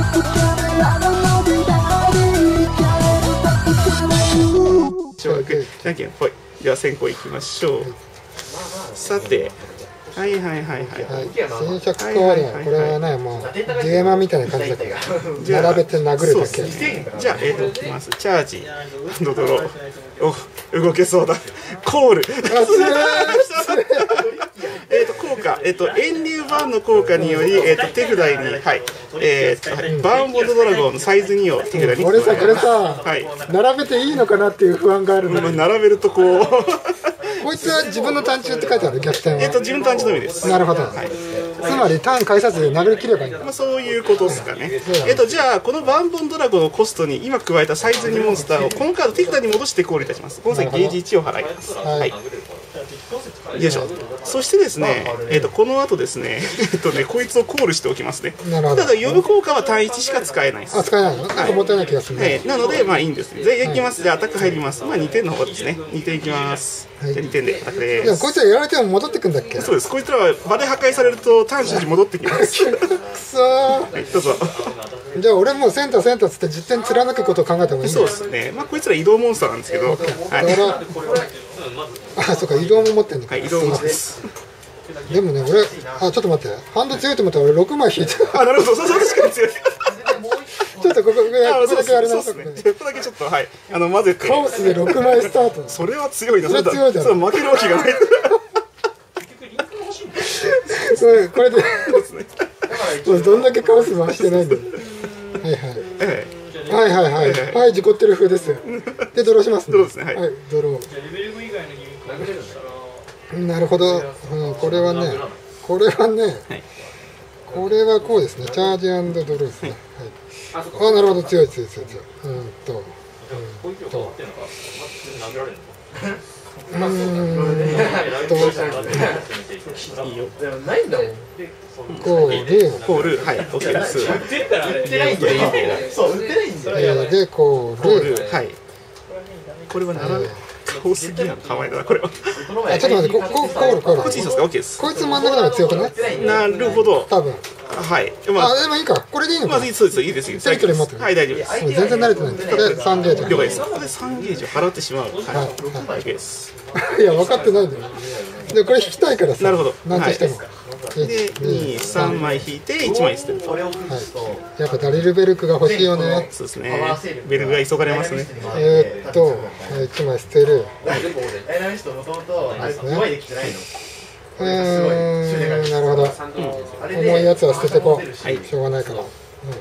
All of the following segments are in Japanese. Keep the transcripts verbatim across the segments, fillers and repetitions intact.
じゃんけんぽい。では先行いきましょう。さて、はいはいはいはい。 戦車加わりはこれはね、もうゲーマーみたいな感じだから、並べて殴るだけ。 じゃあ、えっと、いきます。チャージ、ハンドドロー。お、動けそうだ。コール。えっと、効果、えっと、遠流版の効果により、えっと、手札に、はい、えっと、バーンボンドドラゴンのサイズにを手札に。 これさ、これさ、並べていいのかなっていう不安があるので。 並べるとこう。 こいつは自分の単中って書いてある、逆転は。 えっと、自分の単中のみです。 なるほど。つまり、ターン返さずに殴り切ればいいんだ。 まあ、そういうことですかね。えっと、じゃあ、このバーンボンドラゴンのコストに今加えたサイズにモンスターを、このカード手札に戻してコールいたします。この際、ゲージいちを払います。はい。よいしょ。そしてですね、えっと、この後ですね、えっとね、こいつをコールしておきますね。ただ、呼ぶ効果は単いちしか使えないです。 あ、使えないの？なんかもったいない気がするね。 なので、まあいいんです。じゃあ、いきます。じゃあ、アタック入ります。まあ、にてんの方ですね。にてんいきます。じゃあ、にてんでアタックです。 でも、こいつはやられても戻ってくんだっけ？ そうです。こいつらは場で破壊されると、単種に戻ってきます。 くそー。 はい、どうぞ。 じゃあ、俺もセンターセンターつって実点貫くことを考えた方がいいんだ。 そうですね。まあ、こいつら移動モンスターなんですけど。はい。 あ、そうか、移動も持ってんのか。 はい、移動モンスターです。 でもね、俺、あ、ちょっと待って、ハンド強いと思ったら俺ろくまい引いてあ、なるほど、そうそう、確かに強い。 ちょっとここ、ここだけあれなんですね。ここだけちょっと、はい、あの、混ぜて。 カオスでろくまいスタート。 それは強いな。 それは強いだろ。 負けるわけがない。 それ、これで、どんだけカオス回してないんだよ。はいはい。はいはいはい。はい、事故ってる風です。で、ドローしますね。 ドローですね。はい。 ドロー。なるほど。うん、これはね、これはね、これはこうですね。チャージ&ドローですね。はい。あ、なるほど、強い強い強い強い。うんと、うんと、うーんと、コール、 コール、はい、オッケーです。 で、コール、 はい。これはなら多すぎやん、かわいいな、これは。 あ、ちょっと待って、ここコール、コール。 こっちですか、オッケーです。 こいつ真ん中の方が強くない？ なるほど。 多分。 はい。 まあ、でもいいか、これでいいのか。 まずそうです、いいです、いいです。 テリトリー持ってる。 はい、大丈夫です。 全然慣れてないんです。これさんゲージ。 了解です。ここでさんゲージを払ってしまう。はい、はい、OK です。 いや、分かってないんだよ。で、これ引きたいからさ。 なるほど。 なんとしても。 で、に、さんまい引いていちまい捨てると。はい。 やっぱダリルベルクが欲しいよね。 そうですね。ベルクが急がれますね。 えーっと、いちまい捨てる。ですね。うーん、なるほど。重いやつは捨ててこう。しょうがないから。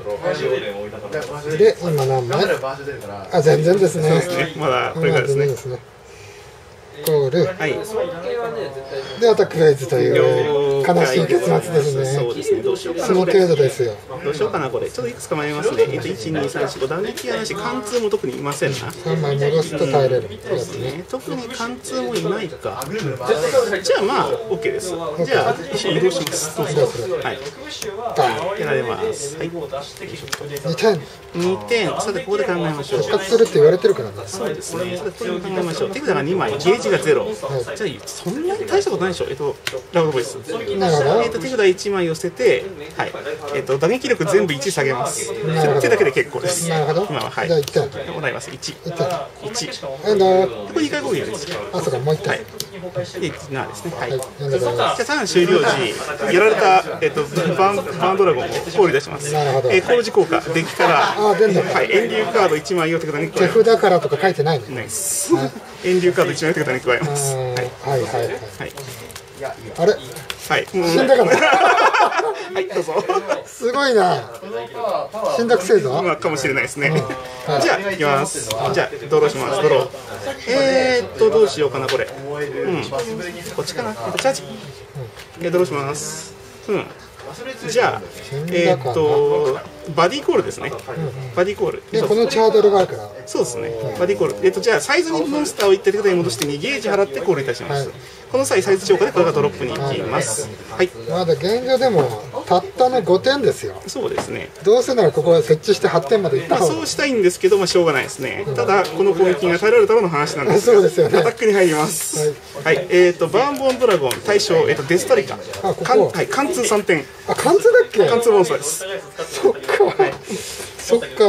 で、今何枚？あ、全然ですね。 まだこれからですね。 コール、はい、でアタックフェイズという悲しい結末ですね。 そうですね。どうしようかな。 その程度ですよ。 どうしようかな、これ。ちょっといくつか迷いますね。えっと、いち、に、さん、よん、ご、打撃やなし、貫通も特にいませんな。 さんまい戻すと耐えれる。 そうですね。特に貫通もいないか。じゃあ、まあ、OK です。じゃあ、一緒に移動します。 移動する。 はい。やられます。はい。 にてん。 にてん。さて、ここで考えましょう。 復活するって言われてるからね。 そうですね。さて、これを考えましょう。手札がにまい、ゲージがゼロ。じゃあ、そんなに大したことないでしょ。えっと、ラウドボイス。 なるほど。 えっと、手札いちまいを捨てて、はい。えっと、打撃力全部いち下げます。手だけで結構です。 なるほど。 今は、はい。 じゃあいってん。 もらいます。いち。いち。 なんだ。 これにかい攻撃です。 あ、そうか、もういってん。 はい。で、なですね。はい。じゃあ、ターン終了時、やられた、えっと、バン、バンドラゴンをコール出します。 なるほど。 えー、コール時効果、デッキから、 あ、出んだ。 はい。遠流カードいちまいを手札に加えます。 手札からとか書いてないね。 ないです。遠流カードいちまいを手札に加えます。はい。 はいはいはい。あれ。 はい。 死んだかな。 はい、どうぞ。 すごいな。死んだくせえぞ。 まあ、かもしれないですね。じゃあ、いきます。じゃあ、ドローします。ドロー。えーっと、どうしようかな、これ。うん。こっちかな。チャージ。で、ドローします。うん。じゃあ、えーっと、バディコールですね。バディコール。 で、このチャードルがあるから。 そうですね。バディコール。えっと、じゃあ、サイズにモンスターをいって手札に戻してにゲージ払ってコールいたします。この際、サイズ超過でこれがドロップに行きます。はい。 まだ現状でも、たったのごてんですよ。 そうですね。 どうせならここは設置してはってんまでいった方が。 そうしたいんですけど、まあ、しょうがないですね。ただ、この攻撃が耐えられたらの話なんです。 そうですよね。 アタックに入ります。はい。えっと、バーンボーンドラゴン、対象、えっと、デスタリカ。 あ、ここ。 はい、貫通さんてん。 あ、貫通だっけ？ 貫通モンスターです。 そっか。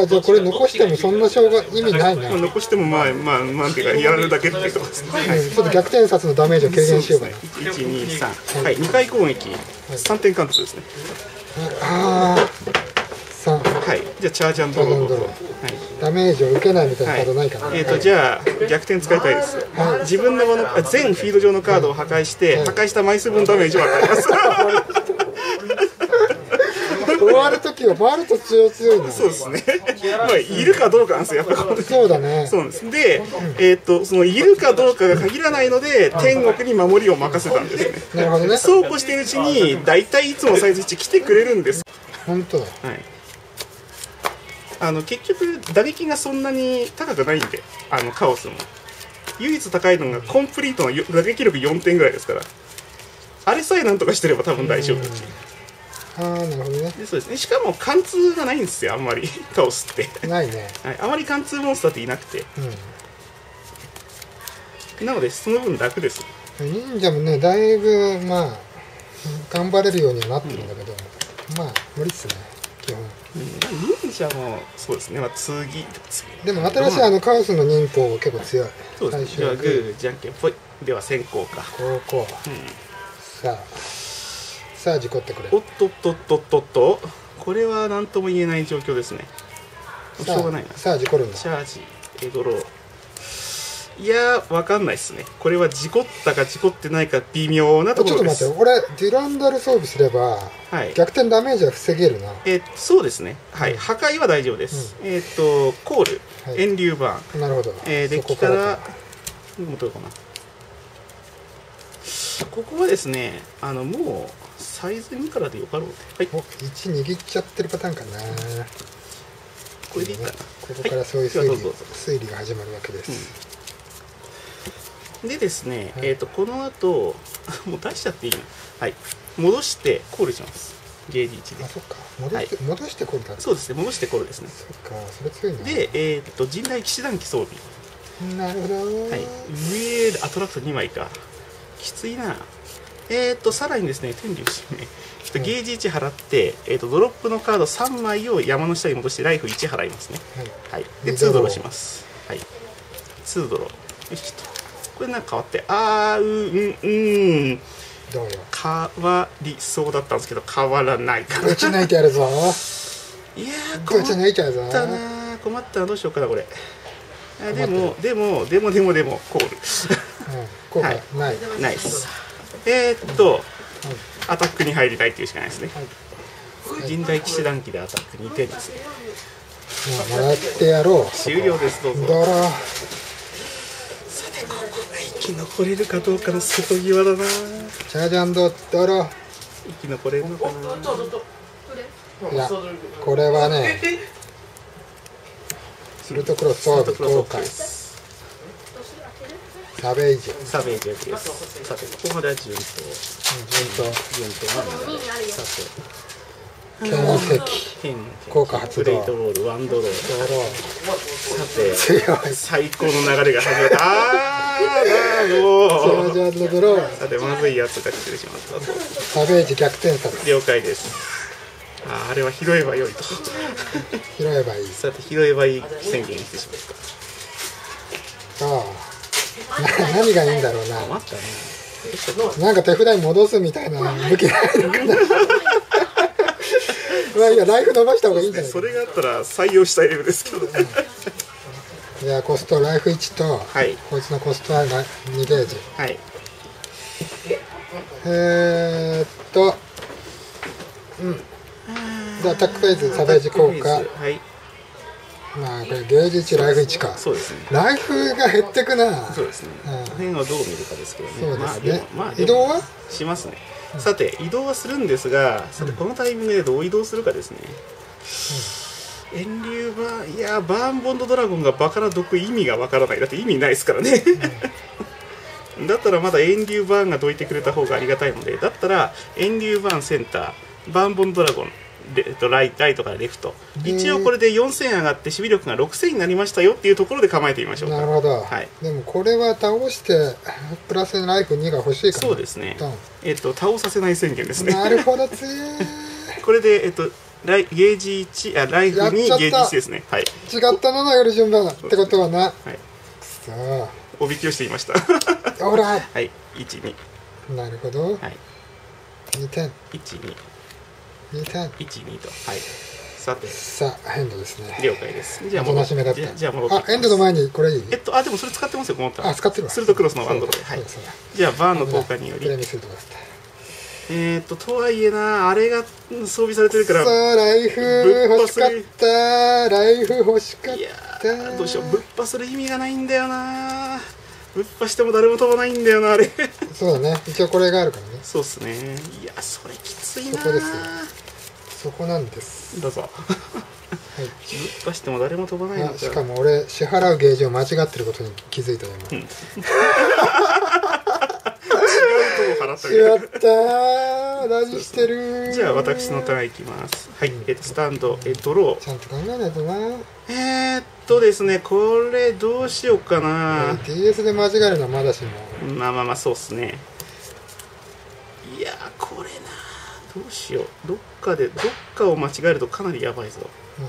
あじゃあこれ残してもそんなしょうが意味ないね。 まあ、残してもまあまあなんていうかやられるだけっていうところですね。はい、 ちょっと逆転殺のダメージを軽減しようかな。 いち、に、さん、はい、にかい攻撃、さんてん貫突ですね。 ああ、さん。 はい、じゃあチャージアンドロー。はい、 ダメージを受けないみたいなカードないかな。 はい、えっ、ー、とじゃあ逆転使いたいです。はい、自分のもの全フィード上のカードを破壊して、はい、破壊した枚数分ダメージを与えます。 終わるときは回ると強強いの。 そうですね。まあいるかどうかなんですよ。やっぱそうだね。 そうなんです。で、うん、えっ、ー、とそのいるかどうかが限らないので天国に守りを任せたんですね。 なるほどね。 そうこうしているうちにだいたいいつもサイズいち来てくれるんです。 本当だ。 はい。あの結局打撃がそんなに高くないんで、あのカオスも唯一高いのがコンプリートの打撃力よんてんぐらいですから、あれさえなんとかしてれば多分大丈夫っていう。 ああ、なるほどね。 でそうですね。しかも貫通がないんですよ、あんまりカオスってないね、 はい、あまり貫通モンスターっていなくて、うん、なのでその分楽です。 忍者もねだいぶまあ頑張れるようにはなってるんだけど、うん、まあ無理っすね基本。 うん、忍者もそうですね、まあ、次でも新しいあのカオスの忍法結構強い。 そうですね。じゃあグーじゃんけんぽいでは先行かこうこう、うん、さあさあ事故ってくれ。 おっとっとっとっとっと、これは何とも言えない状況ですね。しょうがないな。 さあ事故るんだ。 チャージエドロー。いやーわかんないですね。これは事故ったか事故ってないか微妙なところです。 ちょっと待って、俺デュランダル装備すれば、はい、逆転ダメージは防げるな。 えー、そうですね。はい、うん、破壊は大丈夫です。うん、えっ、ー、とコール、はい、遠流バーン。 なるほど。 えー、デッキからもとかな。ここはですね、あのもうサイズにからでよかろうで、 はい、いち握っちゃってるパターンかな。 これでいいかな。 ここからそういう推理、はい、推理が始まるわけです。 うん、でですね、はい、えっ、ー、とこの後もう出しちゃっていいの。はい、戻してコールします。ゲージいちで。 あ、そっか。戻して、はい、戻してコールだ。 そうですね、戻してコールですね。 そっか、それ強いな。 で、えっ、ー、と陣内騎士団機装備。 なるほど。はい、 上でアトラクトにまいか。きついな。えーとさらにですね、天竜してね、ちょっとゲージいち払って、えーとドロップのカードさんまいを山の下に戻してライフいち払いますね。はい。はい、で、にドローします。はい。にドロー。よしと。これなんか変わって、あー、うーん、うーん。 どうよ。 変わりそうだったんですけど、変わらないかな。 ぶち抜いてやるぞ。 いやー、困ったなー。困ったな、どうしようかな、これ。あでも、でも、でも、でも、でも、コール。 効果ない。 ないです。えー、っと、はい、アタックに入りたいっていうしかないですね。はい、陣内騎士団機でアタックにてんですね。 もらってやろう。 終了です、どうぞ。 だら。さて、ここが生き残れるかどうかの瀬戸際だな。 チャージアンドだら。 生き残れるのかな。 いや、これはね、スルトクロスソード効果。サベージ。 サベージ役です。さて、ここまでは順当。 順当。 順当なんだ。さて。剣石。効果発動。 プレイトロール、ワンドロー。さて、 強い。 最高の流れが始まった。あー、だもう。 チャージアンドドロー。 さて、まずいやつが来てしまった。 サベージ逆転殺。 了解です。ああ、あれは拾えばよいと。 拾えばいい。 さて、拾えばいい宣言してしまった。 ああ。何がいいんだろうな。 困ったね。 なんか手札に戻すみたいな武器ないのかな。まあいいや、ライフ伸ばした方がいいんじゃない。 それがあったら採用したいレベルですけど。 じゃあコストライフいちと、はい、こいつのコストはにゲージ。はい。えーっと、うん。でアタックフェーズサベージ効果。はい。まあこれゲージいちライフいちか。そうですね。ライフが減ってくな。 そうですね。この辺はどう見るかですけどね。 そうですね。 まあ移動はしますね。さて移動はするんですが、さてこのタイミングでどう移動するかですね。遠流バーいやバーンボンドドラゴンがバカな毒意味がわからない。だって意味ないですからね。だったらまだ遠流バーンがどいてくれた方がありがたいので、だったら遠流バーンセンターバーンボンドドラゴン。レライトからレフト一応これでよんせん上がって守備力がろくせんになりましたよっていうところで構えてみましょうか。 なるほど、はい、でもこれは倒してプラスライフにが欲しいかな。 そうですね、えっと倒させない宣言ですね。 なるほど、つこれで、えっと、 ライゲージいち、あ、ライフにゲージいちですね。はい。 違ったののより順番ってことはな。はい。くそー。 おびきをしていました。 ほら。 はい、いち、に。 なるほど。はい。にてん。 いち、に。 にてん。 いち、にと。はい。さて。 さあ、エンドですね。 了解です。じゃあ、 おとなしめだった。 じゃあ、戻ってきます。 あ、エンドの前にこれいい？ えっと、あ、でもそれ使ってますよ、このターン。 あ、使ってるわ。 するとクロスのワンドローで。はい。じゃあ、バーンの効果により。えっと、とはいえな、あれが装備されてるから。 さあ、ライフ欲しかった。ライフ欲しかった。いやー、どうしよう。ぶっ破する意味がないんだよな。ぶっ破しても誰も飛ばないんだよな、あれ。 そうだね。一応これがあるからね。 そうっすね。いや、それきついな。 そこですよ。そこなんです。 どうぞ。はい。ぶっ破しても誰も飛ばないのか。 しかも俺、支払うゲージを間違ってることに気づいたよ、今。うんしまったー。何してる。 じゃあ私のターンいきます。はい、うん、えっとスタンド、えドロー。 ちゃんと考えないとな。 えー、っとですね、これどうしようかな。 ディーエス で間違えるのはまだしも。 まあまあまあそうっすね。いやーこれな、どうしよう。どっかでどっかを間違えるとかなりやばいぞ。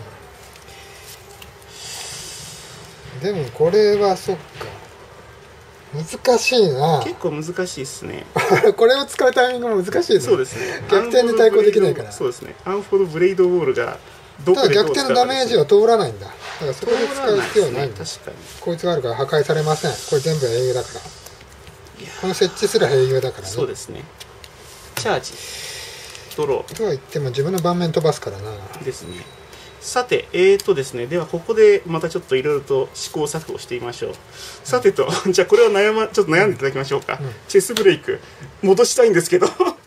うん、でもこれはそっか。難しいな。 結構難しいっすね。 これを使うタイミングも難しいですね。 そうですね。 逆転で対抗できないから。 そうですね。アンフォードブレイドウォールがどこでどう使うか。ただ逆転のダメージは通らないんだ。だからそこで使う必要はないんだ。 確かに。 こいつがあるから破壊されません。これ全部英雄だから。この設置すら英雄だからね。 そうですね。チャージ。ドロー。 とは言っても自分の盤面飛ばすからな。 ですね。さて、えーとですね、ではここでまたちょっといろいろと試行錯誤してみましょう。さてと、じゃあこれを悩ま、ちょっと悩んでいただきましょうか。うん、チェスブレイク、戻したいんですけど、ちょっと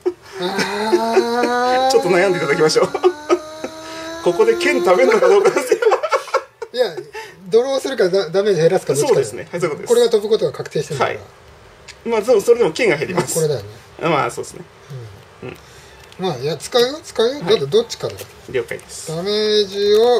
悩んでいただきましょう。ここで剣食べるのかどうかですよ。 いや、ドローするかダメージ減らすかどっちか。 そうですね、はい、そういうことです。 これが飛ぶことが確定してるから。はい、 まあ、それでも剣が減ります。 これだよね。 まあ、そうですね。うん。うんまあいや使うよ使うよ、はい、だってどっちかだ。 了解です。 ダメージを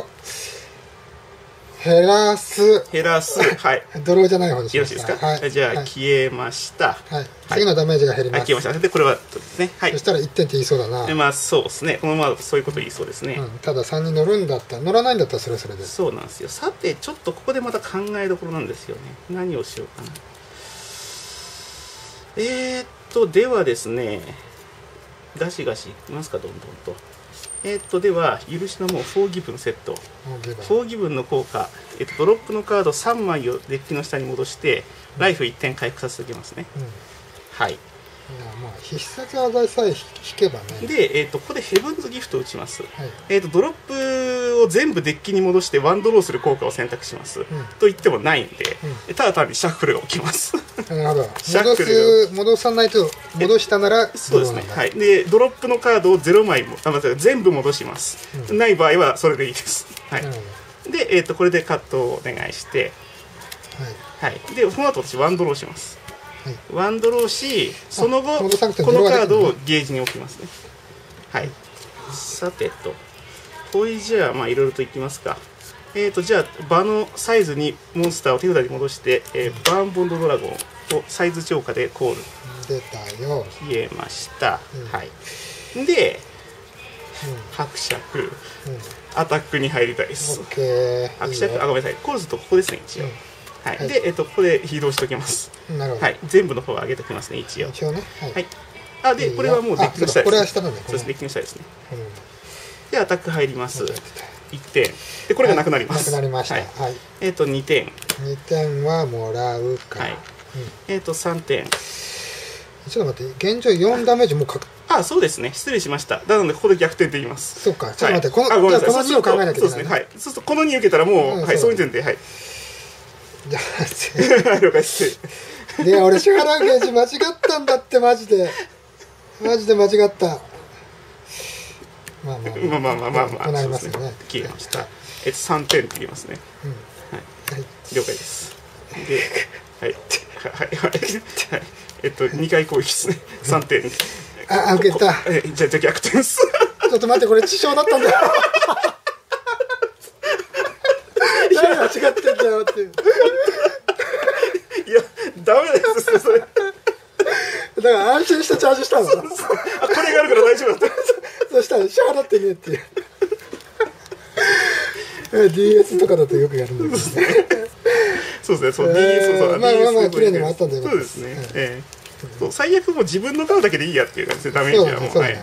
減らす減らすはいドローじゃない方にしました。よろしいですか。はい、じゃあ、はい、消えました。 はい、次のダメージが減ります。 はい、消えました。でこれはですね。はい。 そしたらいってんって言いそうだな。 まあそうですね。このままそういうこと言いそうですね。 うん、たださんに乗るんだったら乗らないんだったらそれそれで。 そうなんですよ。さてちょっとここでまた考えどころなんですよね。何をしようかな。えー、っとではですね。ガシガシいきますか、どんどんと。えー、っと、では、許しのもう、フォーギブンセット。フォーギブンの効果、えっと、ドロップのカードさんまいをデッキの下に戻して、ライフいってん回復させておきますね。うん、はい。いやまあ必殺技さえ引けばね。 で、えー、とここでヘブンズギフトを打ちます。はい、えー、とドロップを全部デッキに戻してワンドローする効果を選択します。うん、と言ってもないんで、うん、ただ単にシャッフルが起きます。 なるほど。戻す戻さないと戻したならそうですね。はい。でドロップのカードをゼロまいもあ全部戻します。うん、ない場合はそれでいいです。はい。で、えー、とこれでカットをお願いして、はい。はい、でその後私ワンドローします。はい、ワンドローし、その後このカードをゲージに置きますね。はい。さてと、これじゃあまあいろいろといきますか。えっ、ー、とじゃあ場のサイズにモンスターを手札に戻して、えー、バーンボンドドラゴンをサイズ超過でコール。 出たよ。 消えました。うん、はい。で、うん、伯爵、うん、アタックに入りたいです。伯爵、あごめんなさい。コールするとここですね一応。うんはい、で、えっと、ここで移動しておきます。なるほど。はい、全部の方を上げておきますね、一応。 一応ね。はい。はい、 あ、で、これはもうデッキの下です、ね。 これは下なんだ。 そうです、デッキの下ですね。で、アタック入ります。いってん。で、これがなくなります。 なくなりました。はい。 えっと、にてん。 にてんはもらうか。はい。 えっと、さんてん。ちょっと待って、現状よんダメージもうかく。 あ、そうですね。失礼しました。なので、ここで逆転できます。 そうか。ちょっと待って、このにを考えなきゃいけない。 そうですね。はい。そうすると、このに受けたらもう、はい、そういう点で、はい。じゃあ了解です。 いや俺支払うゲージ間違ったんだってマジでマジで間違った。 まあまあまあまあまあまあまあなりますよね。消えました。えっとさんてんって言いますね。はい。了解です。で、はいはいはいはい。えっとにかい攻撃ですね。さんてん。 あ受けた。 えじゃじゃ逆転です。 ちょっと待ってこれ致傷だったんだよ。いや間違ってんじゃんっていう。 いやダメですねそれ。だから安心してチャージしたの。 あこれがあるから大丈夫だった。 そしたら支払ってねっていう。 ディーエス とかだとよくやるんですけどね。 そうですね、そう ディーエス そうそう、 まあまあまあ綺麗に回ったんでよかったそうですね。ええ、そう最悪もう自分の顔だけでいいやっていう感じでダメージはもう。はい。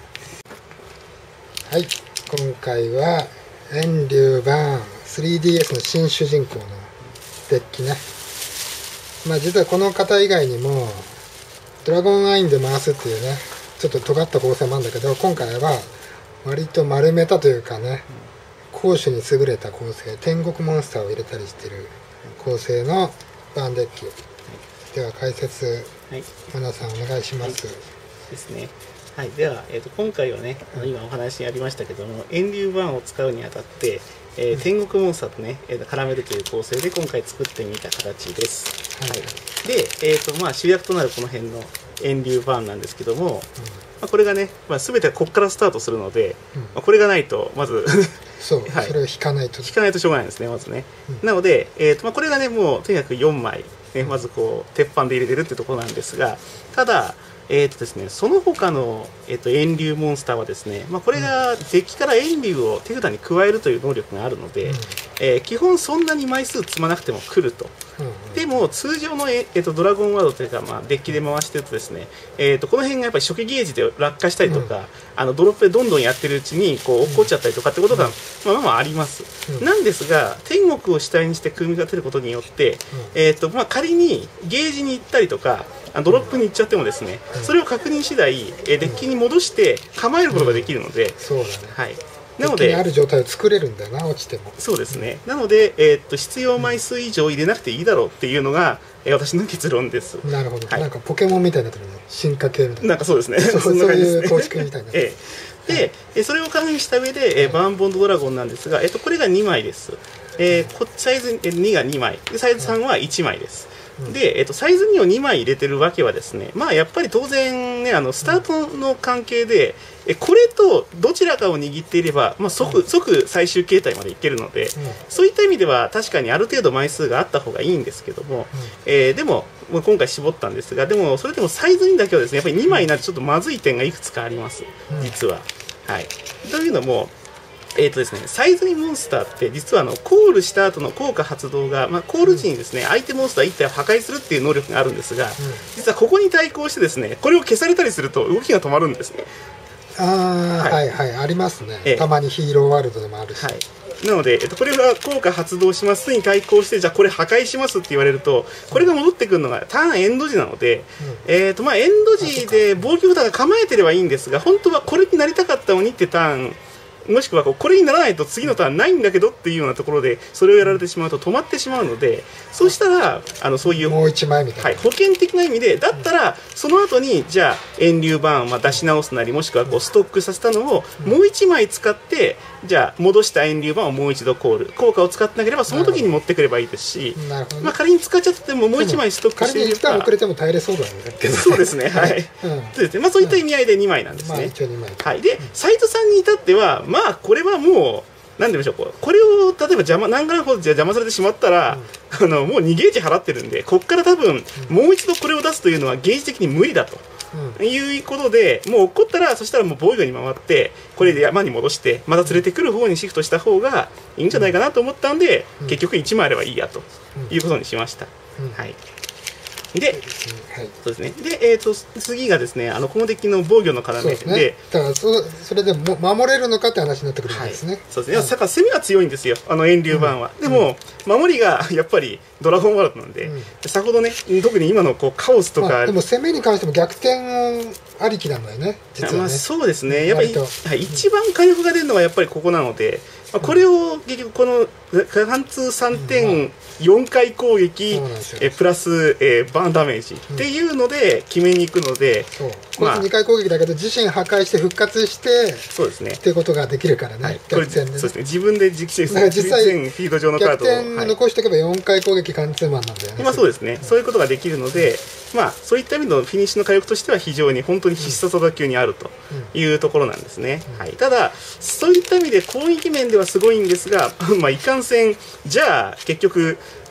はい、今回は遠竜バーン スリーディーエス の新主人公のデッキね。まあ実はこの方以外にもドラゴンアインで回すっていうね、ちょっと尖った構成もあるんだけど、今回は割と丸めたというかね、攻守に優れた構成、天国モンスターを入れたりしてる構成のバーンデッキ。では解説、はい、マナさんお願いします。 はい、ですね。はい、では、えー、と今回はね、今お話にありましたけども、遠竜バーンを使うにあたって、えー、天国モンスターとね、えー、絡めるという構成で今回作ってみた形です。はいはい、で、えーとまあ、主役となるこの辺の遠竜バーンなんですけども、うん、まあ、これがね、まあ、全てここからスタートするので、うん、まあ、これがないとまずそう、はい、それを引かないと引かないとしょうがないんですね、まずね。うん、なので、えーとまあ、これがね、もうとにかくよんまい、ね、まずこう鉄板で入れてるっていうところなんですが、ただえーとですね、その他の、えー、と遠竜モンスターはですね、まあ、これがデッキから遠竜を手札に加えるという能力があるので、うん、えー、基本そんなに枚数積まなくても来ると。うんうん、でも通常の、えー、とドラゴンワードというか、まあ、デッキで回してるとですね、えー、とこの辺がやっぱり初期ゲージで落下したりとか、うん、あのドロップでどんどんやってるうちにこう落っこっちゃったりとかってことが、うん、まあまああります。うん、なんですが天国を主体にして組み立てることによって、うん、えーとまあ、仮にゲージに行ったりとかドロップに行っちゃってもですね、それを確認次第デッキに戻して構えることができるので、 そうだね、 はい、 なのでデッキにある状態を作れるんだよな、落ちても。 そうですね、なので、えー、っと必要枚数以上入れなくていいだろうっていうのが、えー、私の結論です。 なるほど、はい、なんかポケモンみたいになってるね、進化系みたいな。 なんかそうですね、 そうそういう構築みたいな、 えー、で、はい、それを加味した上で、えー、バーンボンドドラゴンなんですが、えー、っとこれがにまいです。えー、こサイズにがにまいでサイズさんはいちまいです。で、えっと、サイズにをにまい入れてるわけはですね、まあやっぱり当然ね、あのスタートの関係で、えこれとどちらかを握っていれば、まあ、即即最終形態までいけるので、うん、そういった意味では確かにある程度枚数があった方がいいんですけども、うん、えー、でも今回絞ったんですが、でもそれでもサイズにだけはですね、やっぱりにまいになるとちょっとまずい点がいくつかあります、実は。はい、というのも、えーとですね、サイズにモンスターって実はあのコールした後の効果発動が、まあ、コール時にですね、相手モンスターいち体を破壊するっていう能力があるんですが、うん、実はここに対抗してですね、これを消されたりすると動きが止まるんですね。 ああ、はい、はいはい、ありますね、ええ、たまにヒーローワールドでもあるし、はい、 なので、えっと、これが効果発動しますに対抗して、じゃあこれ破壊しますって言われると、これが戻ってくるのがターンエンド時なので、うん、えーとまあ、エンド時で防御札が構えてればいいんですが、本当はこれになりたかった鬼ってターン、もしくはこうこれにならないと次のターンないんだけどっていうようなところでそれをやられてしまうと止まってしまうので、そうしたらあのそういうもう一枚みたいな、 はい、保険的な意味でだったらその後にじゃあ遠竜バーンは出し直すなり、もしくはこうストックさせたのをもういちまい使ってじゃあ戻した遠竜バーンをもう一度コール効果を使ってなければその時に持ってくればいいですし、まあ、仮に使っちゃっててももういちまいストックしていれば、仮に一旦遅れても耐えれそうだねけど、 そうですね、はい、うん、そうですね、まあ、そういった意味合いでにまいなんですね。まあ、一応にまい、はい、でサイトさんに至ってはまあこれはもうもう何でしょう、これを例えば邪魔何回ほど邪魔されてしまったら、うん、あのもうにゲージ払ってるんで、ここから多分、うん、もう一度これを出すというのはゲージ的に無理だと、うん、いうことで、もう落っこったらそしたらもう防御に回ってこれで山に戻してまた連れてくる方にシフトした方がいいんじゃないかなと思ったんで、うん、結局いちまいあればいいやということにしました。うん、はい。で、はい、そうですね。で、えっ、ー、と次がですね、あのこのデッキの防御の要で、 ね、でだからそそれでも守れるのかって話になってくるんですね。はい、 そうですね。だから攻めは強いんですよ、あの遠竜バーンは。うん、でも、うん、守りがやっぱりドラゴンワールドなんで、うん、さほどね、特に今のこうカオスとか、まあ、 でも攻めに関しても逆転ありきなんだよね、実はね。 まあそうですね。やっぱり、はい、一番火力が出るのはやっぱりここなので、まあ、これを結局この貫通さんてんよんかい攻撃、うん、えプラス、えー、バーンダメージっていうので決めに行くので、 そうこいつにかい攻撃だけど自身破壊して復活してそうですねっていうことができるからね、はい、逆転で、ね、 そうですね、自分で実際実際全フィード上のカードを逆転残しておけばよんかい攻撃貫通マンなんだよね。 まあそうですね、うん、そういうことができるので、まあそういった意味のフィニッシュの火力としては非常に本当に必殺技級にあるというところなんですね。うん、はい、ただそういった意味で攻撃面ではすごいんですがまあいかんせんじゃあ結局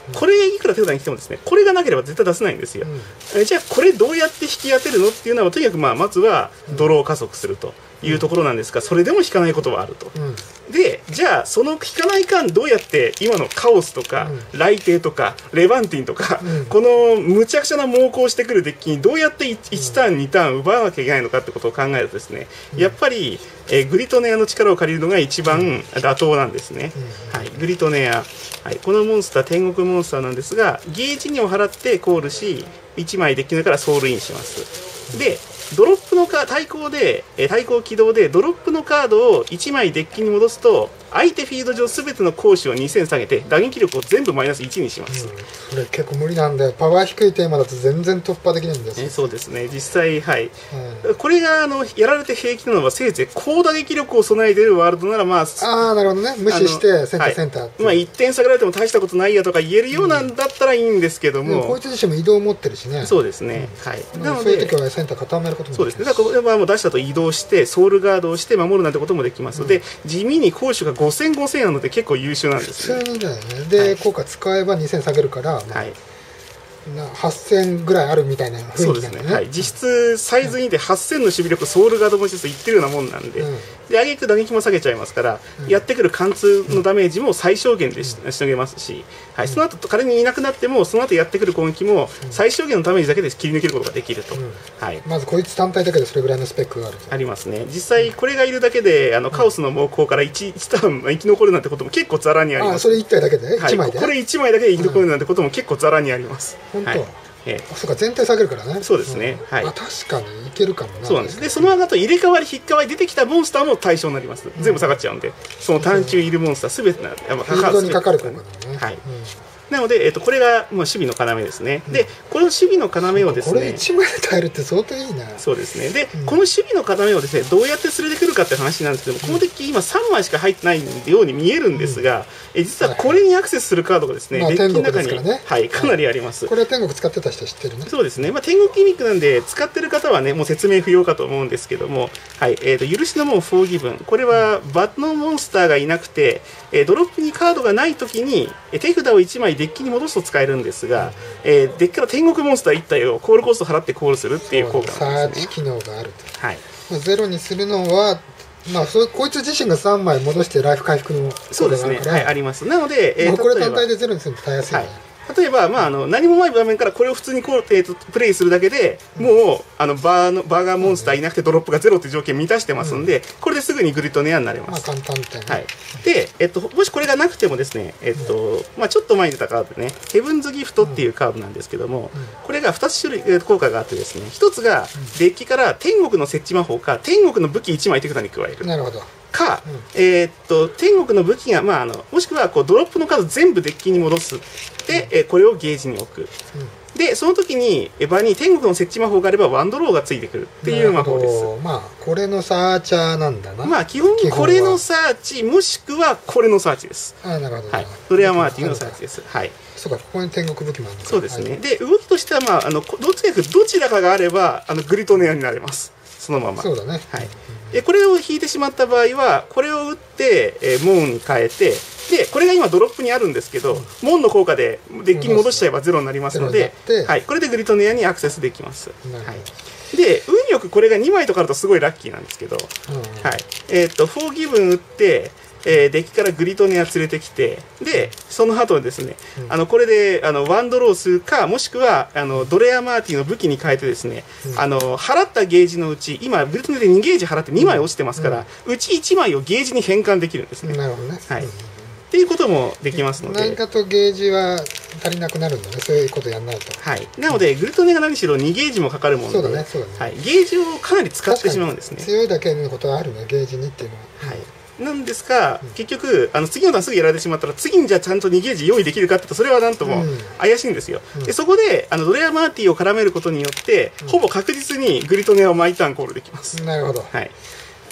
これいくら手札に来てもですね、これがなければ絶対出せないんですよ。うん、じゃあこれどうやって引き当てるのっていうのは、とにかくまあまずはドロー加速するというところなんですが、それでも引かないことはあると。うん、でじゃあその引かない間どうやって今のカオスとか、うん、雷帝とかレバンティンとか、うん、このむちゃくちゃな猛攻してくるデッキにどうやって いち, ターンにターン奪わなきゃいけないのかってことを考えるとですね、うん、やっぱり、えー、グリトネアの力を借りるのが一番妥当なんですね。うん、はい、グリトネア、はい、このモンスター天国モンスターなんですが、ゲージにを払ってコールし、いちまいデッキの上からソウルインします。でドロップのカ対抗で、えー、対抗起動でドロップのカードをいちまいデッキに戻すと、相手フィード上すべての攻守をにせん下げて打撃力を全部マイナスいちにします。うん、 それ結構無理なんだよ。パワー低いテーマだと全然突破できないんですよ。 えー、そうですね、実際、はい、うん、これがあのやられて平気なのはせいぜい高打撃力を備えているワールドなら、まああなるほどね、無視してセンターセンター、はい、 まあ、いってん下げられても大したことないやとか言えるようなんだったらいいんですけども、 うん、こいつ自身も移動を持ってるしね。 そうですね、うん、はい、 なのでそういう時はセンター固めることもできるし、 そうですね、だからこれはもう出したと移動してソウルガードをして守るなんてこともできますので、うん、地味に攻守がごせんごせんあるので結構優秀なんですね。 普通にだよね。で、はい、効果使えばにせん下げるから、まあ、はい、なはっせんぐらいあるみたいな雰囲気なんだね。 そうですね、はい、実質サイズにではっせんの守備力、ソウルガードも実質いってるようなもんなんで、うん、で挙句打撃も下げちゃいますから、うん、やってくる貫通のダメージも最小限でし、うん、しのげますし、はい、その後仮にいなくなってもその後やってくる攻撃も最小限のダメージだけで切り抜けることができると、うん、はい、 まずこいつ単体だけでそれぐらいのスペックがあるありますね。実際これがいるだけであのカオスの猛攻から 1, いちターン生き残るなんてことも結構ざらにあります。 あ、それいったいだけで、はい、いちまいで、 これいちまいだけで生き残るなんてことも結構ざらにあります。 本当、 はい、 ええ、そうか、全体下げるからね。 そうですね、うん、はい、 あ、確かにいけるかもな。 そうなんです。でその後入れ替わり引っ替わり出てきたモンスターも対象になります。うん、全部下がっちゃうんで、その単中いるモンスターすべてな、 フィールドにかかる効果だね。 はい、うん、なので、えー、とこれがもう守備の要ですね。うん、でこの守備の要をですね、 これいちまいで耐えるって相当いいな。 そうですね。で、うん、この守備の要をですねどうやって連れてくるかって話なんですけども、うん、このデッキ今さんまいしか入ってないように見えるんですが、うん、え実はこれにアクセスするカードがですね、 まあ、 デッキの中に、 ね、 はい、かなりあります。 これは天国使ってた人知ってるね。 そうですね、まあ、天国ギミックなんで使ってる方はねもう説明不要かと思うんですけども、はい、えー、と許しの門フォーギブン、これはバッのモンスターがいなくて、えー、ドロップにカードがないときに手札をいちまいデッキに戻すと使えるんですが、えー、デッキから天国モンスターいち体をコールコスト払ってコールするっていう効果なんですね。 サーチ機能があると、 はい、 ゼロにするのは、まあ、そこいつ自身がさんまい戻してライフ回復のそうですね、はい、あります。なので、 えー、これ単体でゼロにすると耐えやすいね。はい、 例えば、まあ、あの何もない場面からこれを普通にこう、えー、とプレイするだけでもうあのバーのバーガーモンスターいなくてドロップがゼロという条件満たしてますんで、うん、これですぐにグリトネアになれます。 まあ、簡単ってね、 はい、で、えっと、もしこれがなくてもですね、えっとうんまあ、ちょっと前に出たカードでねヘブンズギフトっていうカードなんですけども、うん、これがふたつ種類効果があってですね、ひとつがデッキから天国の設置魔法か天国の武器いちまい手札に加える。 なるほど。 か、うん、えー、っと天国の武器が、まあ、あのもしくはこうドロップの数全部デッキに戻すで、えー、これをゲージに置く、うん、でその時に場に天国の設置魔法があればワンドローがついてくるっていう魔法です。 まあこれのサーチャーなんだな。 まあ基本これのサーチもしくはこれのサーチです。 あ、なるほど、 はい、ドレアマーティンのサーチです。はい、 そうか、ここに天国武器もあるんだ。 そうですね、 はい、 で動きとしては、まあ、あのどっちかというとどちらかがあればあのグリトネアになれます。そのまま。 そうだね、 はい、でこれを引いてしまった場合はこれを打って、えー、門に変えて、でこれが今ドロップにあるんですけど、うん、門の効果でデッキに戻しちゃえばゼロになりますので、はい、これでグリトネアにアクセスできます。はい、で運よくこれがにまいとかあるとすごいラッキーなんですけど、うん、はい、えー、っとフォーギブン打ってえー、デッキからグリトネア連れてきて、でその後ですね、うん、あのこれであのワンドローするか、もしくはあのドレアマーティの武器に変えてですね、うん、あの払ったゲージのうち今グリトネアでにゲージ払ってにまい落ちてますから、うん、うちいちまいをゲージに変換できるんですね。 なるほどね、 はい、っていうこともできますので、 何かとゲージは足りなくなるんだね、そういうことやんないと。 はい、なのでグリトネアが何しろにゲージもかかるもので、 そうだね、そうだね、 はい、ゲージをかなり使ってしまうんですね。 強いだけのことはあるね、ゲージにっていうのは。 はい、なんですが、うん、結局あの次の段すぐやられてしまったら次にじゃあちゃんとにゲージ用意できるかって言うとそれはなんとも怪しいんですよ。うん、でそこであのドレアマーティを絡めることによって、うん、ほぼ確実にグリトネアを毎ターンコールできます。 なるほど。 はい、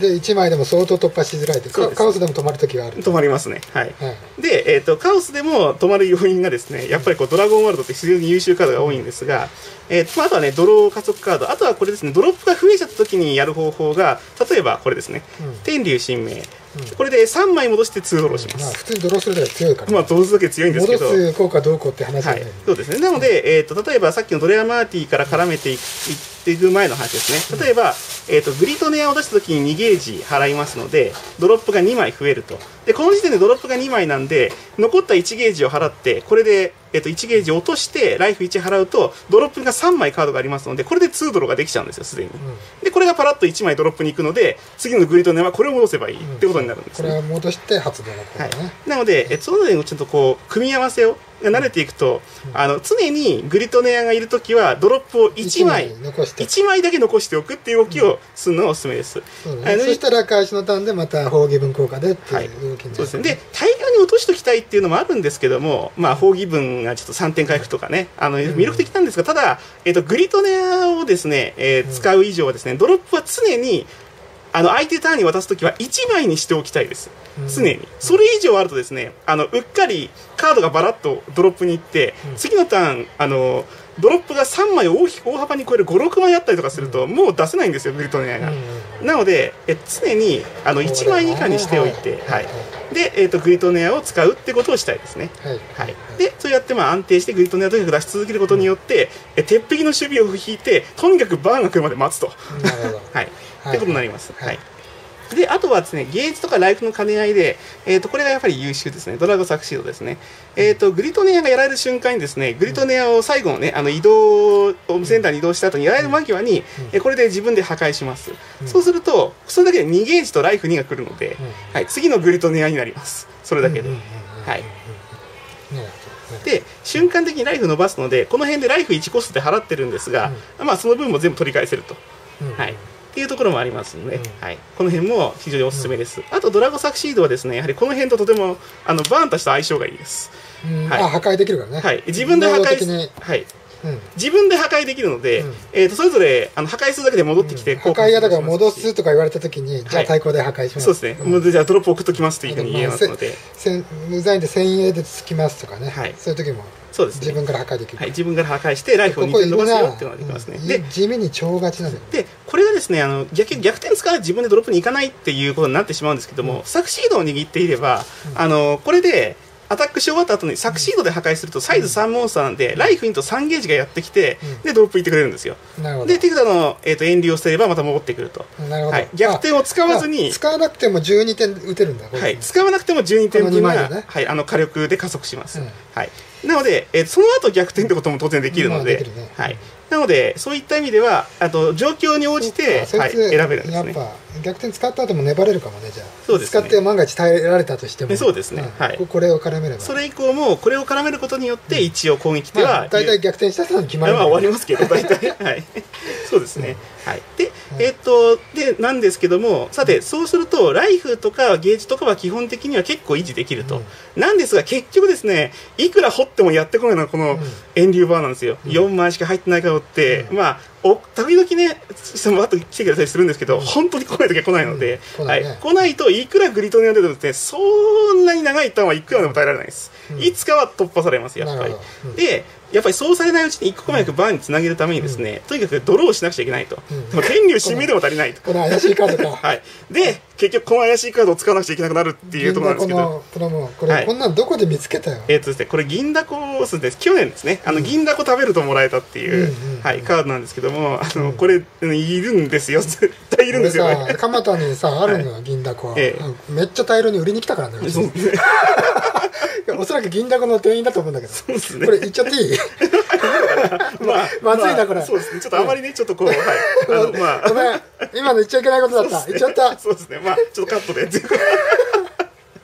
でいちまいでも相当突破しづらいです。カオスでも止まるときがある。 止まりますね。はい。はい、で、えっ、ー、とカオスでも止まる要因がですね、やっぱりこうドラゴンワールドって非常に優秀カードが多いんですが、えー、あとはねドロー加速カード、あとはこれですね、ドロップが増えちゃった時にやる方法が、例えばこれですね、うん、天竜神明。うん、これでさんまい戻してにドローします。 まあ、普通にドローするだけ強いから、ね。 まあドローするだけ強いんですけど。 戻す効果どうこうって話はね、 はい。そうですね。なので、えっ、ー、と例えばさっきのドレアマーティから絡めていっていく前の話ですね。例えば、えっ、ー、とグリトネアを出した時ににゲージ払いますので、ドロップがにまい増えると。でこの時点でドロップがにまいなんで、残ったいちゲージを払って、これでえっといちゲージ落としてライフいち払うとドロップがさんまいカードがありますので、これでにドローができちゃうんですよすでに、うん、でこれがパラッといちまいドロップに行くので、次のグリトネはこれを戻せばいいってことになるんですね、 うん、これを戻して発動の効果ね、 はい、なのでえその辺をちょっとこう組み合わせを慣れていくと、うん、あの常にグリトネアがいるときはドロップをいちまいいちまいだけ残しておくっていう動きをするのがおすすめです、 うん、そ, ね、そしたら開始のターンでまた砲義分効果でっていう動きになる、はい、 そうですね。で大量に落としておきたいっていうのもあるんですけども、まあ砲義分がちょっとさんてん回復とかね、あの魅力的なんですが、ただ、えー、とグリトネアをですね、えー、使う以上はですね、ドロップは常にあの相手ターンに渡すときはいちまいにしておきたいです、常に。それ以上あるとですね、あのうっかりカードがバラッとドロップに行って、次のターンあのドロップがさんまいを 大, 大幅に超えるご、ろくまいあったりとかすると、もう出せないんですよグリトネアが、なのでえ常にあのいちまい以下にしておいて、はい、で、えー、とグリトネアを使うってことをしたいですね、はいはい、でそうやってまあ安定してグリトネアをとにかく出し続けることによって、え鉄壁の守備を引いてとにかくバーンが来るまで待つとはいってことになります。はい。で、あとはですね、ゲージとかライフの兼ね合いで、えっ、ー、と、これがやっぱり優秀ですね。ドラゴサクシードですね。えっ、ー、と、グリトネアがやられる瞬間にですね、グリトネアを最後のね、あの移動、センターに移動した後にやられる間際に、えこれで自分で破壊します。そうすると、それだけでにゲージとライフにが来るので、はい、次のグリトネアになります。それだけで。はい。で、瞬間的にライフ伸ばすので、この辺でライフいちコストで払ってるんですが、まあ、その分も全部取り返せると。はい。っていうところもありますので、うん、はい、この辺も非常におすすめです、うん、あとドラゴサクシードはですね、やはりこの辺ととてもあのバーンタと相性がいいです、 はい、あ破壊できるからね、 はい、自分で破壊、はい、うん、自分で破壊できるので、うん、えー、とそれぞれあの破壊するだけで戻ってきて、うん、 破壊やだから戻すとか言われたときに、はい、じゃあ対抗で破壊します、 そうですね、うん、もうじゃあドロップ送っときますというふうに言えますので、 無残でせんえんでつきますとかね、はい、そういう時もそうですね、 自分から破壊できる、 はい、自分から破壊してライフをにてん伸ばすよっていうのができますね。 で地味に超勝ちなんだよ。 でこれがですね、あの 逆, 逆転使わ自分でドロップに行かないっていうことになってしまうんですけども、うん、サクシードを握っていれば、うん、あのこれでアタックし終わった後にサクシードで破壊するとサイズさんモンスターなんで、うん、ライフにとさんゲージがやってきて、うん、でドロップいってくれるんですよ。なるほど。で手札の、えー、と遠慮を捨てればまた戻ってくると。なるほど、はい、逆転を使わずに使わなくてもじゅうにてん打てるんだ。 はい、使わなくてもじゅうにてん分が、ね、はい、あの火力で加速します、うん、はい、なので、えー、その後逆転ってことも当然できるので、まあね、はい、なのでそういった意味ではあと状況に応じて、はい、選べるんですね。やっぱ逆転使った後も粘れるかもね。じゃあそうですね、 使って万が一耐えられたとしても、 そうですね、はい、 これを絡めれば、 それ以降もこれを絡めることによって一応攻撃手は、 まあ、大体逆転したのに決まる、 まあ、終わりますけど大体はいそうですね、うん、はい、で、えー、っとでなんですけども、さてそうするとライフとかゲージとかは基本的には結構維持できると、うん、なんですが結局ですね、いくら掘ってもやってこないのはこの遠流バーなんですよ、うん、よんまいしか入ってないカードって、うん、まあお時々ね、その後来てくれたりするんですけど、うん、本当に来ないときは来ないので、うん、来ないね、はい、来ないといくらグリトネア出てもですね、そんなに長いターンはいくらでも耐えられないです、うん、いつかは突破されます、やっぱり、うん、でやっぱりそうされないうちに一刻も早くバーンにつなげるためにですね、うん、とにかくドローしなくちゃいけないと、うん、でも天竜神明でも足りないと、 この怪しいカードか、 はい、で結局この怪しいカードを使わなくちゃいけなくなるっていうところなんですけど、 このこれ、はい、こんなんどこで見つけたよ。 えーとですね、これ銀だこですね、去年ですね、あの銀だこ食べるともらえたっていう、うん、はい、カードなんですけども、あの、うん、これいるんですよ、絶対いるんですよね。 蒲田にさあるのよ、はい、銀だこは、ええ、めっちゃ大量に売りに来たからね。そうですねおそらく銀だこの店員だと思うんだけど、そうですね、これ言っちゃっていいまあ、まずいなこれ、 まあ、そうですね、ちょっとあまりね、ちょっとこう、はい、あのまあごめん、今の言っちゃいけないことだった、言っちゃった。 そうですね、まあちょっとカットで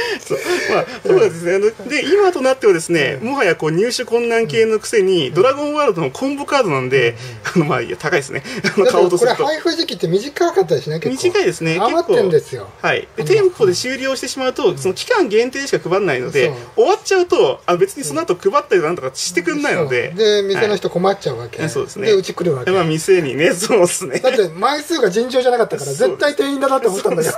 そうまあそうですね。で今となってはですね、もはやこう入手困難系のくせに、ドラゴンワールドのコンボカードなんで、あのまあいや高いですね。買おうとすると。 これ配布時期って短かったりしない？結構短いですね。 余ってんですよ。 はい。で店舗で終了してしまうと、その期間限定でしか配らないので、終わっちゃうとあ別にその後配ったりなんとかしてくんないので、 で店の人困っちゃうわけ。 そうですね。 でうち来るわけ。 まあ店にね、そうですね。 だって枚数が尋常じゃなかったから絶対店員だなって思ったんだよ。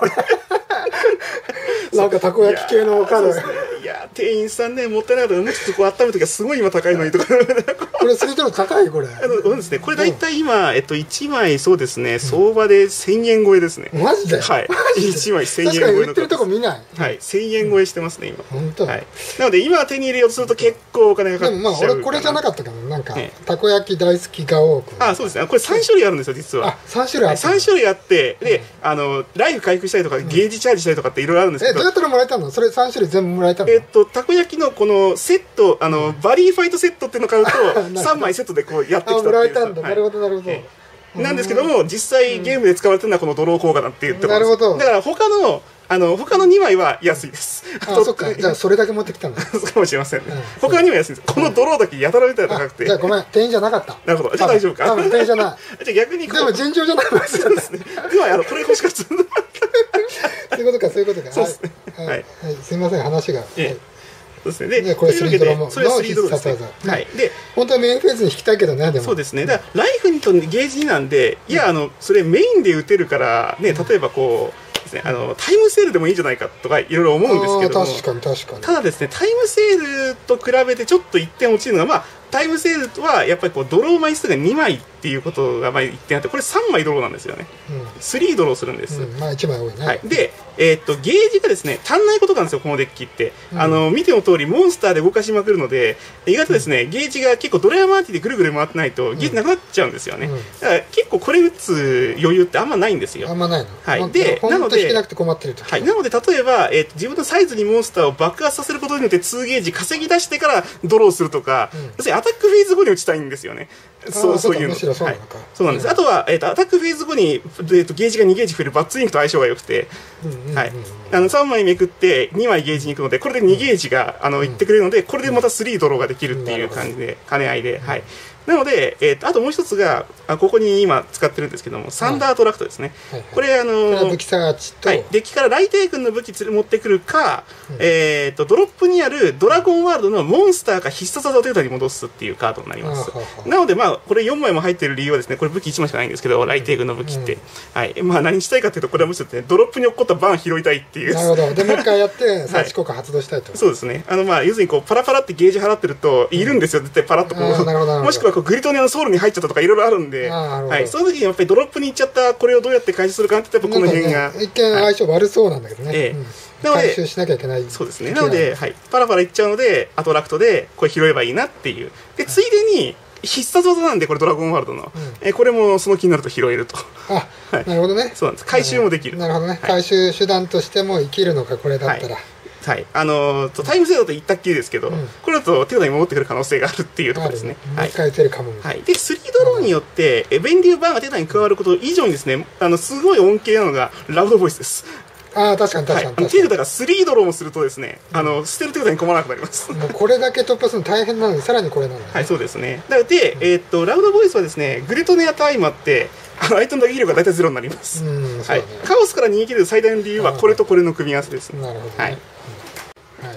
なんかたこ焼き系のカード。 いや店員さんねもったいないからもうちょっとこう温めるときはすごい今高いのにとか。 これスリードロ高いこれ。 あのそうですね。これ大体今えっといちまいそうですね相場でせんえん超えですね。 マジで？ はい。いちまいせんえん超えの。 確かに売ってるとこ見ない。 はい。せんえん超えしてますね今。 本当。 はい。なので今手に入れようとすると結構お金がかかっちゃう。 でもまあ俺これじゃなかったからなんかたこ焼き大好きガオー君。 あそうですね。これさん種類あるんですよ実は。 あさん種類ある。 さん種類あってであのライフ回復したりとかゲージチャージしたりとかっていろいろあるんですけど。 えどうやったらもらえたの？それさん種類全部もらえたの？ えっとたこ焼きのこのセットあのバリーファイトセットっていうのを買うとさんまいセットでこうやってきたっていう。 もらえたんだ。なるほどなるほど。 なんですけども実際ゲームで使われてるのはこのドロー効果だって言ってます。 なるほど。 だから他のあの他のにまいは安いです。 あそっか。じゃあそれだけ持ってきたんだ。 かもしれませんね。他のにまい安いです。このドローだけやたらみたいな高くて。 じゃあごめん店員じゃなかった。 なるほど。じゃあ大丈夫か。 多分店員じゃない。 じゃあ逆にでも尋常じゃないそうですね。ではあのこれ欲しかった。 そういうことかそういうことか。 そうですね。 はいすみません話が。 そうですね。で、 これスリードロも。 それスリードロですね。はい。で、 本当はメインフェーズに引きたいけどね、でも。 そうですね。だからライフにとゲージなんで、いやあのそれメインで打てるからね、例えばこうですね、あのタイムセールでもいいんじゃないかとかいろいろ思うんですけども、 確かに確かに。 ただですね、タイムセールと比べてちょっと一点落ちるのがまあ。タイムセールはやっぱりこうドロー枚数がにまいっていうことがまあ一点あって、これさんまいドローなんですよね。さんドローするんです。 まあいちまい多いね。はい。 で、えっとゲージがですね足んないことなんですよこのデッキって。あの見ての通りモンスターで動かしまくるので、意外とですねゲージが結構ドライマーティでぐるぐる回ってないとゲージなくなっちゃうんですよね。だから結構これ打つ余裕ってあんまないんですよ。 あんまないの。 はい。で、 なので引けなくて困ってると。 はい。なので例えばえ自分のサイズにモンスターを爆発させることによってにゲージ稼ぎ出してからドローするとか、要するにアタックフェーズ後に打ちたいんですよね。そうそういうの。そうなんです。あとはえっとアタックフェーズ後にえっとゲージがにゲージ増えるバッツインクと相性が良くて、はい。あのさんまいめくってにまいゲージに行くので、これでにゲージがあのいってくれるので、これでまたさんドローができるっていう感じで兼ね合いで、はい。なので、えー、とあともう一つがあここに今使ってるんですけどもサンダートラクトですね、はい、これあのー、 武器サーチと、 はい、デッキから雷帝君の武器持ってくるか、うん、えー、とドロップにあるドラゴンワールドのモンスターか必殺技を手札に戻すっていうカードになります。なのでまあこれよんまいも入ってる理由はですね、これ武器いちまいしかないんですけど雷帝君の武器って、うん、はいまあ何したいかというと、これはむしろ、ね、ドロップに起こったバン拾いたいっていう。 なるほど。でもう一回やってサーチ効果発動したいと、はい、 そうですね。あのまあ要するにこうパラパラってゲージ払ってるといるんですよ、絶対パラッとこう、もしくはこうグリトニアのソウルに入っちゃったとかいろいろあるんで、はい、その時にやっぱりドロップに行っちゃったこれをどうやって回収するかってやっぱこの辺が、 ね、一見相性悪そうなんだけどね、はい、ええ、うん、なので回収しなきゃいけない。 そうですね。なので、はい、パラパラいっちゃうのでアトラクトでこれ拾えばいいなっていう。でついでに必殺技なんでこれドラゴンワールドの、うん、えこれもその気になると拾えると。 あ、はい、なるほどね。 そうなんです。回収もできる。 なるほどね、はい、回収手段としても生きるのかこれだったら、はいはい、あのー、タイムセールだと言ったっきりですけど、うん、これだと手札に戻ってくる可能性があるっていうところですね。 もう一回打てるかも。 はい。で、さんドローによって、えベンデューバーが手札に加わること以上にですね、あの、すごい恩恵なのがラウドボイスです。 ああ、確かに確かに。 手札がさんドローもするとですね、あの、捨てる手札に困らなくなります。 もうこれだけ突破するの大変なのに、さらにこれなの、ね。 はい、そうですね。で、えー、っと、ラウドボイスはですね、グリトネアと相まって、あの、相手の打撃力が大体ゼロになります。うん、はい。カオスから逃げ切れる最大の理由は、これとこれの組み合わせです。 なるほど、ね。 はい。はい、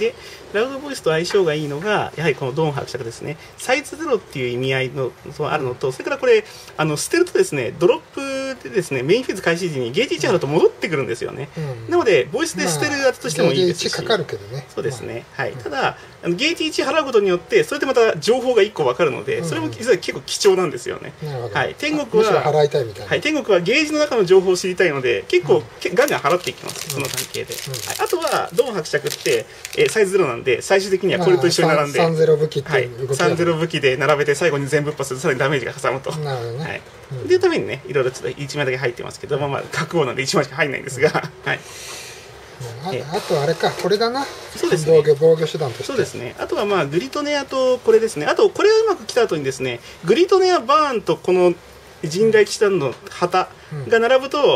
でラウドボイスと相性がいいのがやはりこのドン伯爵ですね。サイズゼロっていう意味合いのあるのと、それからこれあの捨てるとですねドロップでですねメインフェーズ開始時にゲージいち払うと戻ってくるんですよね、うん、なのでボイスで捨てるやつとしてもいいですし、 まあ、ゲージいちかかるけどね。 そうですね、はい、ただあのゲージいち払うことによってそれでまた情報がいっこ分かるので、それも実は結構貴重なんですよね。はい、天国は払いたいみたいな、 はい、天国はゲージの中の情報を知りたいので結構、うん、ガンガン払っていきます、その関係で、うん、はい、あとはドン伯爵って、えー、サイズゼロなんで最終的にはこれと一緒に並んで、まあ、 さんゼロ武器っていう動き、 はい、さんゼロ武器で並べて最後に全部一発でさらにダメージが挟むと。 なるほどね、 はい、うん、というためにねいろいろちょっといちまいだけ入ってますけど、まあまあ覚悟なんでいちまいしか入んないんですが、はい、 あ, あとあれか、これだな、 そうですね、 防御防御手段として。 そうですね。あとはまあグリトネアとこれですね。あとこれがうまく来た後にですね、グリトネアバーンとこの陣雷騎士団の旗が並ぶと、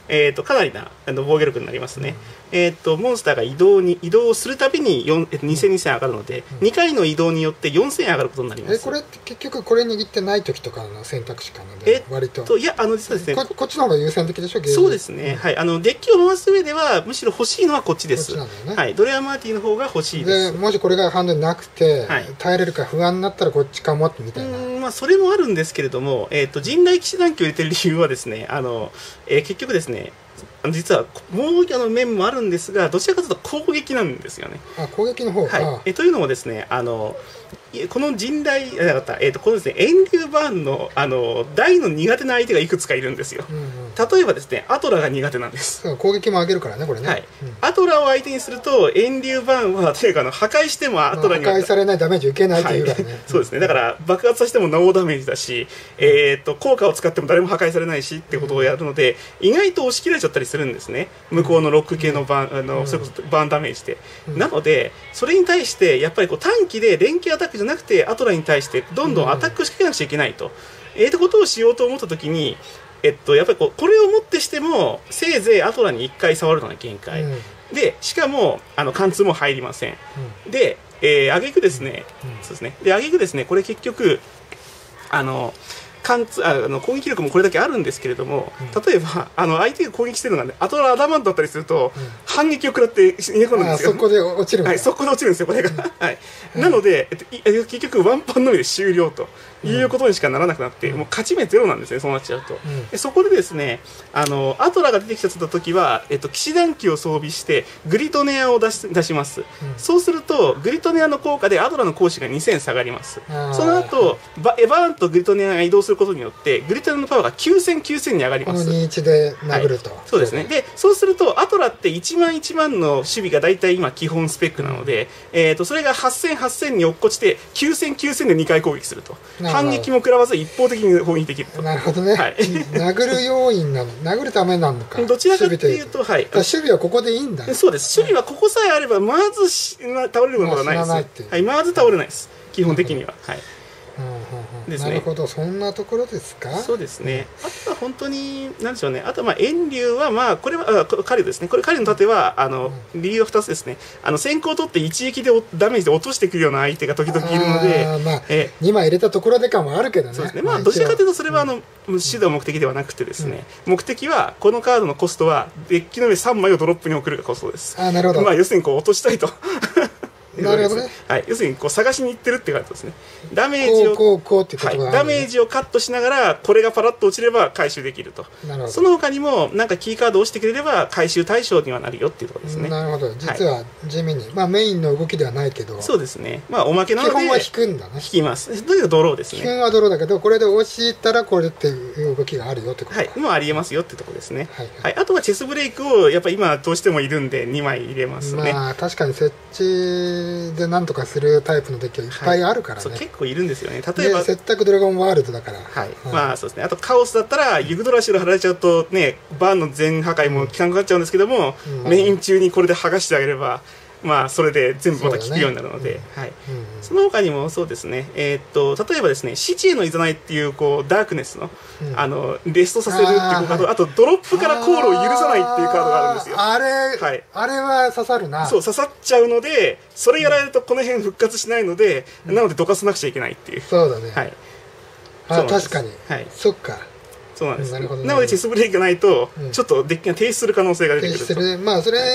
えー、とかなりなあの防御力になりますね。えー、とモンスターが移動に移動するたびによんにせんにせん上がるので、うん、にかいの移動によってよんせん上がることになります。 えこれって結局これ握ってない時とかの選択肢かなで、え割といやあの実はですねこ, こっちの方が優先的でしょ。 そうですね、うん、はい、あのデッキを回す上ではむしろ欲しいのはこっちです。 こっちなんだよね、 はい、ドレアマーティの方が欲しいです。 でもしこれがハンドになくて、はい、耐えれるか不安になったらこっちかもみたいな。 うんまあそれもあるんですけれども、えー、と陣雷騎士団旗を入れてる理由はですねあの、えー、結局ですね実は防御の面もあるんですがどちらかというと攻撃なんですよね。 あ攻撃の方、 はい、えというのもですねあのこの陣雷じゃなかった、えー、とこのですね遠流バーンのあの大の苦手な相手がいくつかいるんですよ。うんうん、例えばですねアトラが苦手なんです。 そう攻撃も上げるからねこれね。はいうん、アトラを相手にすると遠流バーンはというかあの破壊してもアトラには、 まあ、破壊されないダメージ受けないというからね。はい、 そうですねだから爆発させてもノーダメージだし、えー、と効果を使っても誰も破壊されないしってことをやるので、うん、意外と押し切られちゃったりするんですね。向こうのロック系のバーン、あの、うん、それこそバーンダメージで、うん、なのでそれに対してやっぱりこう短期で連携アタックじゃなくてアトラに対してどんどんアタックを仕掛けなくちゃいけないと、うん、えー、ってことをしようと思ったときに、えっと、やっぱりこうこれをもってしてもせいぜいアトラにいっかい触るのが限界、うん、でしかもあの貫通も入りません、うん、で、えー、挙句ですね、うん、そうですねで挙句ですねこれ結局あの貫通あの攻撃力もこれだけあるんですけれども、うん、例えばあの相手が攻撃してるのが、ね、アトラアダマントだったりすると、うん、反撃を食らって逃げ込むんですよ。 そこで落ちるんです、 はい、そこで落ちるんですよこれが、はい、なので、えっと、結局ワンパンのみで終了ということにしかならなくなって、うん、もう勝ち目ゼロなんですねそうなっちゃうと、うん、でそこでですねあのアトラが出てきた時は、えっと、騎士団旗を装備してグリトネアを出し、出します、うん、そうするとグリトネアの効果でアトラの攻守がにせん下がります。その後バエバーンとグリトネアが移動することによってグリトネアのパワーがきゅうせんきゅうせんに上がります。 このにいちで殴ると、 はい、そうですね。でそうするとアトラっていちまんいちまんの守備が大体今基本スペックなので、うん、えー、とそれがはっせんはっせんに落っこちてきゅうせんきゅうせんでにかい攻撃すると反撃も食らわず一方的に攻撃できると。 なるほどね、はい、殴る要因なの殴るためなのかどちらかというと、はい、 守備はここでいいんだ、ね、 そうです。守備はここさえあればまずし倒れることはないです、まあ、はい、まず倒れないです基本的には、はい、 ですね、なるほど、そんなところですか。 そうですね。あとは本当に何でしょうね。あとはまあ遠流はまあこれは狩りですね。これ狩りの盾はあの理由はふたつですね。あの先行を取って一撃でダメージで落としてくるような相手が時々いるので、 あまあえにまい入れたところで感はあるけどね。 そうですね。まあどちらかというとそれはあの、うん、手段目的ではなくてですね、うん、目的はこのカードのコストはデッキの上さんまいをドロップに送るがコストです。 あなるほど。 まあ要するにこう落としたいと。 なるほどね。 はい、要するにこう探しに行ってるって感じですね。ダメージをこうこうこうっていうことがある、ね、 はい、ダメージをカットしながらこれがパラッと落ちれば回収できると。なるほど。その他にもなんかキーカードを押してくれれば回収対象にはなるよっていうところですね。 なるほど。実は地味に、はい、まあメインの動きではないけど。 そうですね。まあおまけなので基本は引くんだね。 引きます。とにかくドローですね。 基本はドローだけどこれで押したらこれっていう動きがあるよってことか。 はい。もうありえますよってところですね。はい、はいはい。あとはチェスブレイクをやっぱ今どうしてもいるんでにまい入れますね。 まあ確かに設置でなんとかするタイプのデッキはいっぱいあるからね、 はい、そう結構いるんですよね。例えば接託ドラゴンワールドだから、 はい、はい、まあそうですね。あとカオスだったらユグドラシル貼られちゃうとねバーンの全破壊も効かなくなっちゃうんですけども、うん、メイン中にこれで剥がしてあげればまあそれで全部また効くようになるので、はい、その他にもそうですね、えー、っと例えばですね死地へのいざないっていうこうダークネスの、うん、あのレストさせるっていうカード、 あ, あとドロップからコールを許さないっていうカードがあるんですよ。 あれ、はい、あれは刺さるな。 そう刺さっちゃうのでそれやられるとこの辺復活しないので、うん、なのでどかさなくちゃいけないっていう。 そうだね、 はい、 あ確かに、はい、そっかそうなんです。なのでチェスブレイクがないと、うん、ちょっとデッキが停止する可能性が出てくると。 まあそれ、はい、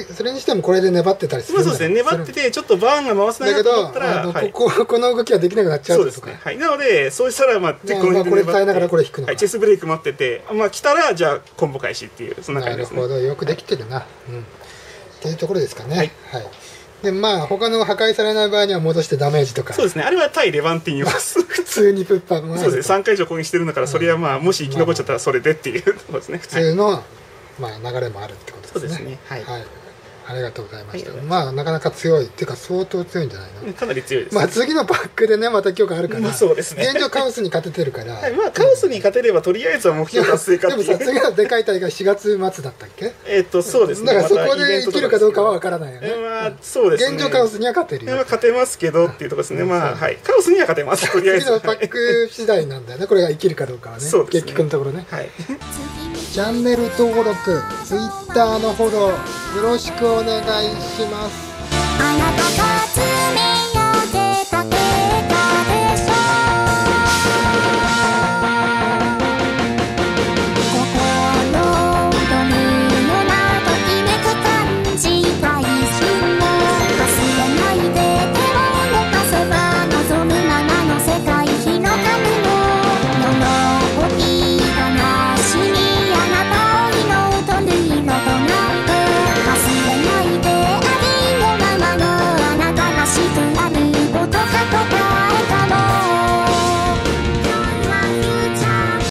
それにしてもこれで粘ってたりするんだ、 まあ、そうですね。粘っててちょっとバーンが回せないなと思ったら、 だけど、はい、こ, こ, この動きはできなくなっちゃうとか。そうですね。 はい。なのでそうしたらまあ、 まあ、まあこれ耐えながらこれ引くのか、 はい、チェスブレイク待ってて、まあ来たらじゃあコンボ開始っていうそんな感じですね。 なるほど、よくできてるな。はい、うん。っていうところですかね。はい。はいでまあ他の破壊されない場合には戻してダメージとか。 そうですね。あれは対レバンティン言います。 普通にプッパーもそうですね。さんかい以上攻撃してるんだから、それはまあもし生き残っちゃったらそれでっていうところですね。 普通のまあ流れもあるってことですね。 そうですね。はい。はい。 ありがとうございました。はい、まあなかなか強いっていうか相当強いんじゃないの。 かなり強いです。 まあ次のパックでねまた強化あるから。 まあそうですね。 現状カオスに勝ててるから。 はい、まあカオスに勝てればとりあえずは目標達成かっていう。 でもさ次のでかい大会しがつまつだったっけ？ えっとそうですね。 だからそこで生きるかどうかはわからないよね。 まあそうですね。 現状カオスには勝てるよ。 勝てますけどっていうところですね。まあはいカオスには勝てます。とりあえず。 次のパック次第なんだよね。これが生きるかどうかはね。 そうですね。 結局のところね。 はい。 チャンネル登録、Twitter のフォローよろしくお願いします。 あなたが集め